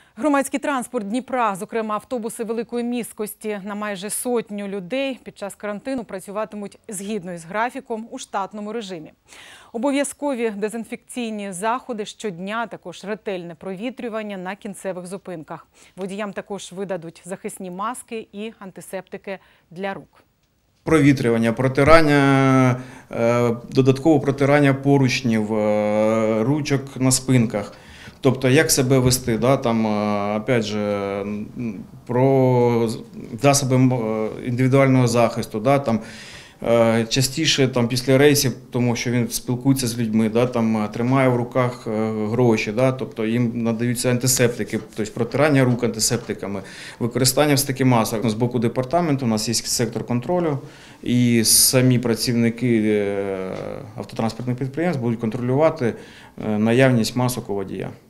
Громадський транспорт Дніпра, зокрема автобуси великої місткості на майже 100 людей під час карантину працюватимуть згідно із графіком у штатному режимі. Обов'язкові дезінфекційні заходи щодня, також ретельне провітрювання на кінцевих зупинках. Водіям також видадуть захисні маски і антисептики для рук. Провітрювання, протирання, додатково протирання поручнів, ручок на спинках. Тобто, як себе вести, опять же, про засоби індивідуального захисту, частіше після рейсів, тому що він спілкується з людьми, тримає в руках гроші, тобто їм надаються антисептики, тобто протирання рук антисептиками, використання все-таки масок. З боку департаменту у нас є сектор контролю, і самі працівники автотранспортних підприємств будуть контролювати наявність масок у водія.